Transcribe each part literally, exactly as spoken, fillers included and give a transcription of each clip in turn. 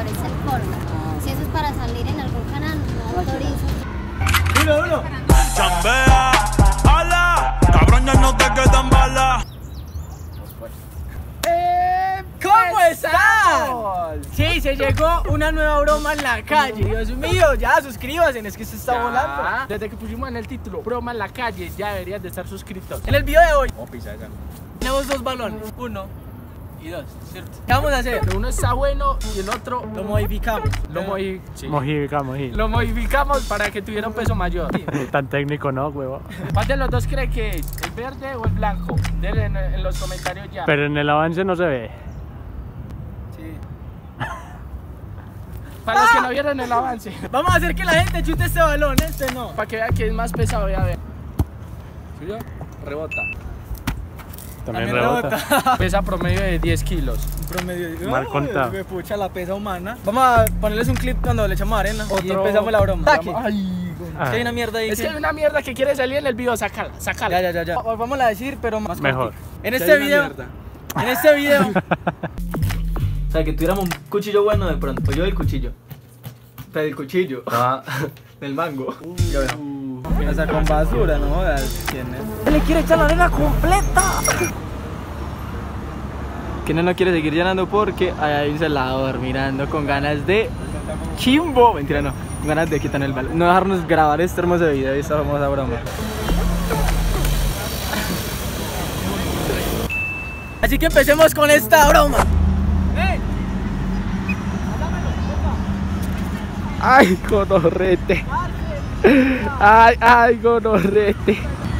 parece el porno. Si eso es para salir en algún canal, no autorizo. Uno, uno. Chambea, ala, cabrón, ya no te quedan balas. ¿Cómo están? Sí, se llegó una nueva broma en la calle. Dios mío, ya suscríbanse, es que se está Ya. volando. Desde que pusimos en el título broma en la calle, ya deberías de estar suscritos. En el video de hoy Oh, pisa esa. tenemos dos balones, uno y dos, ¿cierto? ¿Qué vamos a hacer? Uno está bueno y el otro Lo modificamos. lo, modi- sí. Mojica, mojica. lo modificamos para que tuviera un peso mayor. Tan técnico, ¿no, huevo? ¿Cuál de los dos cree que es? ¿El verde o el blanco? Denle en, en los comentarios ya. Pero en el avance no se ve. Sí. Para los que no vieron el avance, Vamos a hacer que la gente chute este balón, este no. para que vean que es más pesado, vea, vea. ¿Suyo? Rebota. También, También rebota. rebota. Pesa promedio de diez kilos. Un promedio. Mal contado. Me pucha la pesa humana. Vamos a ponerles un clip cuando le echamos arena. Y Otro- empezamos la broma. Saque. Ay, Ah. Es que hay una mierda ahí. es que que- hay una mierda que quiere salir en el video, sácala, sácala. Ya, ya, ya, ya. Va- Vamos a decir, pero más Mejor. cortico. En Que este hay una video. mierda. En este video. O sea, que tuviéramos un cuchillo bueno de pronto. Yo del cuchillo. Pero el cuchillo. Ah. Del mango. Ya veo. O sea, con basura, no jodas. ¿Quién es? Le quiere echar la arena completa. Kenia no quiere seguir llenando porque hay un celador mirando con ganas de chimbo. Mentira, no. Con ganas de quitar el balón. No dejarnos grabar este hermoso video y esta famosa broma. Así que empecemos con esta broma. Ay, gonorrete. Ay, ay, gonorrete.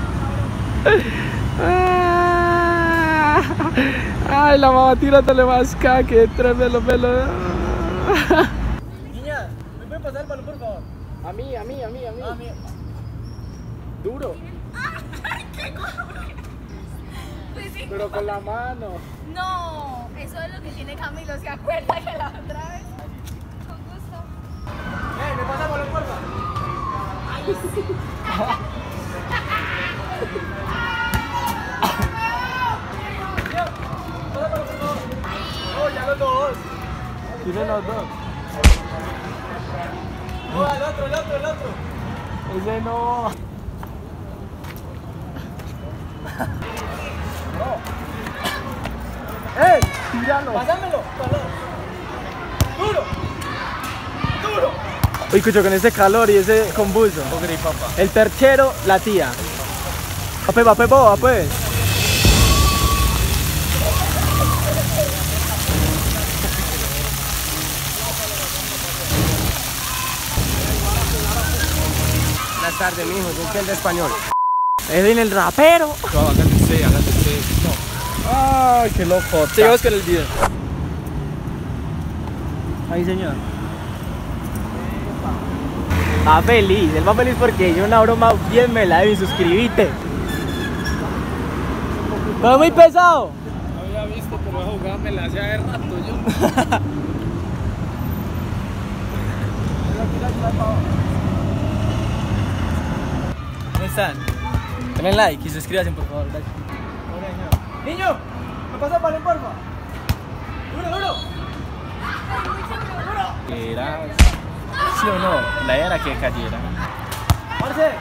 Ah, ay, la mamá tirándole más caca que tráemelo, pelo. Niña, ¿me puede pasar el balón, por favor? A mí, a mí, a mí, a mí. Ah, mía. Duro. Pero con la mano. No, eso es lo que tiene Camilo. ¿Se acuerda que la otra vez? Con gusto. Eh, ¿me pasa el balón, por favor? Oh, ya los dos. Tiene los dos. Oh, el otro, el otro, el otro. Ese no. ¡Ey! Tíralo. ¡Pásamelo! ¡Duro! ¡Duro! Uy, escucho con ese calor y ese convulso. El tercero, la tía. Ape, ape, boba, pues. Buenas tardes, mijo. Yo entiendo español. Es en el rapero. No, hágate usted, hágate usted. No. Ay, qué loco. Sigamos con el video. Ahí, señor. Va feliz, él va feliz porque hizo una broma bien melada y suscribite. ¿Pero muy pesado? No había visto cómo jugaba, me la hacía de rato yo. ¿Cómo están? Denle like y suscríbanse, por favor. Gracias. Niño, ¿me pasa el balón, porfa? ¡Duro, duro! Era. ¿Sí o no? La idea era que cayera. ¡Marce!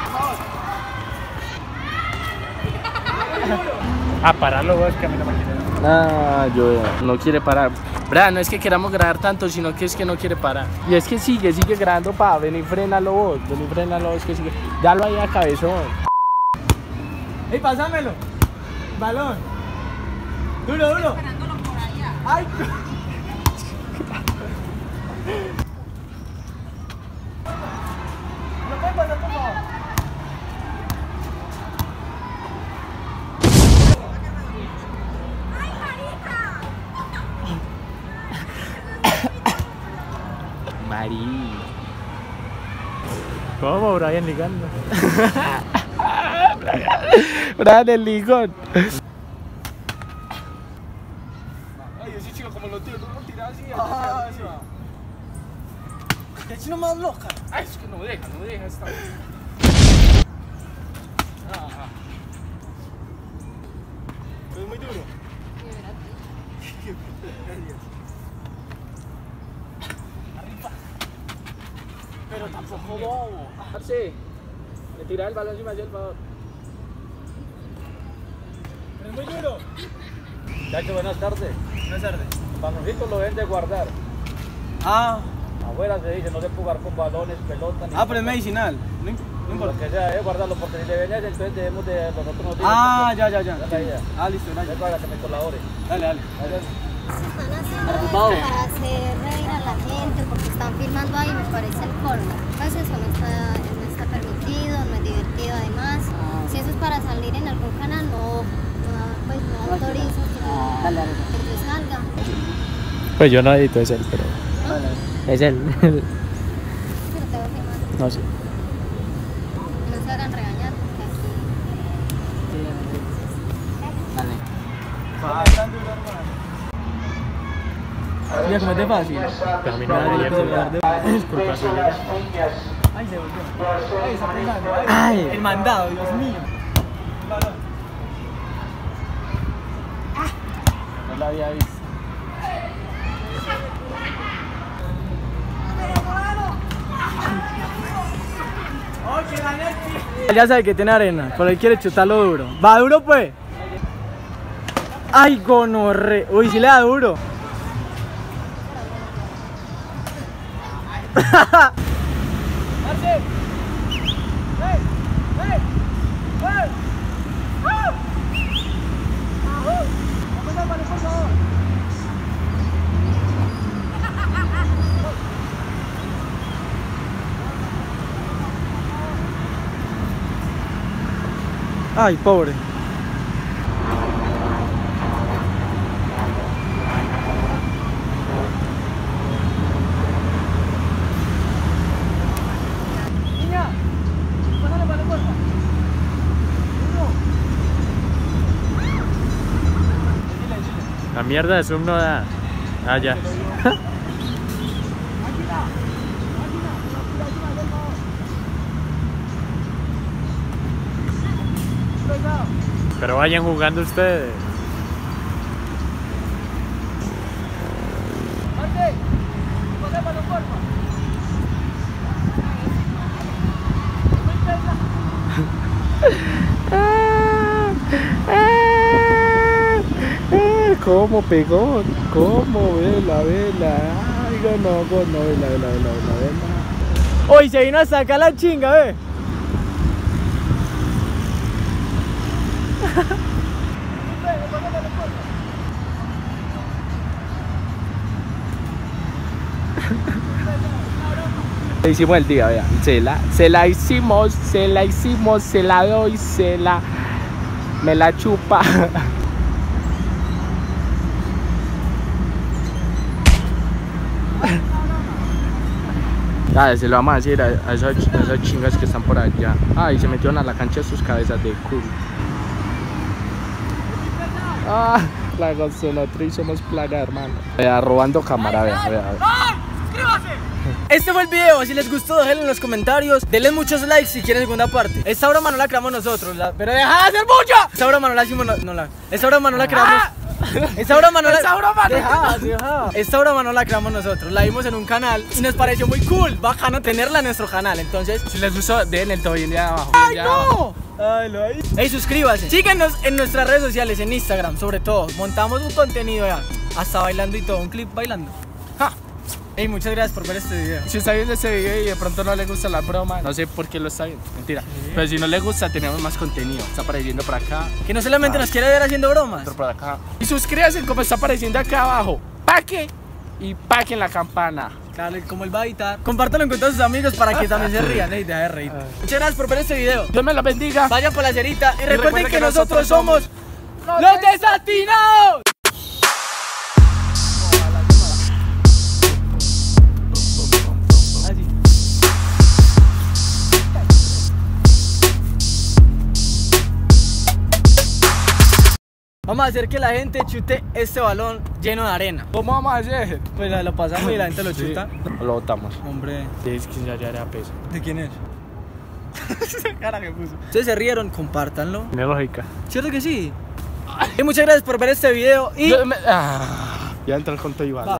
A pararlo, vos, que a mí no me quiere. Ah, yo no quiere parar. Bra, no es que queramos grabar tanto, sino que es que no quiere parar. Y es que sigue, sigue grabando, pa, ven y frénalo vos, ven y frénalo vos, que sigue. Dalo ahí a cabezón. ¡Ey, pásamelo! ¡Balón! ¡Duro, duro! ¡Ay! ¿No puede pasar, por favor? Marí. ¿Cómo, Brian ligando? Brian el ligón. Ay, ese chico como lo tiro, no lo tira así. Ah, sí. ¡Qué chino más loca! Ay, es que no deja, no deja esta vez. Ah, es muy duro. poco bobo. Parce, me tira el balón y me hacía el favor. Es muy duro. Chacho, buenas tardes. Buenas tardes. Baloncitos lo deben de guardar. Ah, Afuera se dice, no se puede jugar con balones, pelotas. ah, pero es medicinal. No, imp- no Lo importa. que sea, es guardarlo, porque si le venía entonces debemos de los otros no tienen. Ah, ya, ya, ya. Esa es la idea. Ah, listo, Es gracias. para que me colabore. Dale, dale. Están haciendo esto para hacer reír a la gente porque están filmando ahí, me parece el colmo. Pues eso no está, no está permitido, no es divertido además. Si eso es para salir en algún canal, no, no, pues no autorizo que, que yo salga. Pues yo no edito, es él, pero. Es él. Pero te voy filmando. No sé. No se hagan regañar porque aquí... Ya, como es de fácil. Pero a mí nada de disculpa. Ay, se volvió. Ay, está pegando. Ay, el mandado, Dios mío. No la había visto. Él ya sabe que tiene arena, pero él quiere chutarlo duro. ¿Va duro, pues? Ay, gonorre. Uy, sí le da duro. Ay, pobre. La mierda de Zoom no da. Ah, ya. Pero vayan jugando ustedes. ¿Cómo pegó? ¿Cómo? Vela, vela. Ay, no, no, no, vela, vela, vela, vela, vela. Uy, se vino a sacar la chinga, ve. Le hicimos el día, vea. Se la, se la hicimos, se la hicimos, se la doy, se la. Me la chupa. Ah, se lo vamos a decir a, a, esas, a esas chingas que están por allá. Ah, y se metieron a la cancha sus cabezas de culo. Ah, plaga son otro y somos plaga, hermano. Vea, robando cámara, vea, vea, vea. Este fue el video, si les gustó déjenlo en los comentarios. Denle muchos likes si quieren segunda parte. Esta broma no la creamos nosotros, la... pero deja de hacer mucho. Esta broma no la hicimos, no, no la... Esta broma no la creamos... Esta broma no la... Esta broma no- Deja, deja. Esta broma no la creamos nosotros, la vimos en un canal y nos pareció muy cool, bacano tenerla en nuestro canal. Entonces, Si les gustó, den el todo bien de abajo. ¡ay, de abajo. no! Ay, lo ahí. Ey, suscríbanse. Síganos en nuestras redes sociales, en Instagram, sobre todo. Montamos un contenido ya, hasta bailando y todo, un clip bailando. Ja. Ey, muchas gracias por ver este video. Si está viendo este video y de pronto no le gusta la broma, no sé por qué lo está viendo, mentira. Pero si no le gusta, tenemos más contenido. Está apareciendo por acá, Que no solamente nos quiere ver haciendo bromas. otro por acá. Y suscríbanse como está apareciendo acá abajo. Paque y paquen la campana. Claro, como él va a editar. Compártelo con todos sus amigos para que también se rían. Ey, deja de reír. Muchas gracias por ver este video. Dios me la bendiga. Vayan por la cerita y, Y recuerden recuerden que, que nosotros nosotros somos somos los desatinados. Así. Vamos a hacer que la gente chute este balón lleno de arena. ¿Cómo vamos a hacer? Pues la- lo pasamos y la gente lo chuta. Lo botamos. Hombre, Sí, es que ya, ya era peso. ¿de quién es? Esa cara que puso. Ustedes se rieron, compártanlo. Tiene lógica. ¿Cierto que sí? Y muchas gracias por ver este video y... Yo me- ah, ya entra el conto igual.